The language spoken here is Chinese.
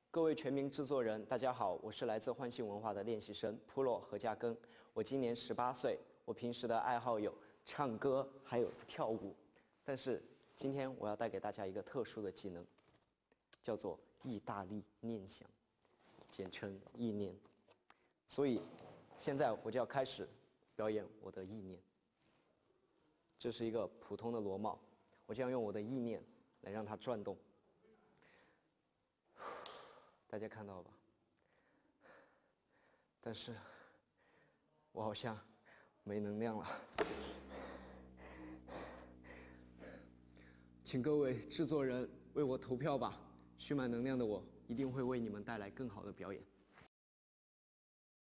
各位全民制作人，大家好，我是来自唤醒文化的练习生 Pro 何家庚。我今年18岁，我平时的爱好有唱歌，还有跳舞。但是今天我要带给大家一个特殊的技能，叫做意大利念想，简称意念。所以现在我就要开始表演我的意念。这是一个普通的螺帽，我将用我的意念来让它转动。大家看到吧？但是我好像没能量了，请各位制作人为我投票吧！蓄满能量的我一定会为你们带来更好的表演。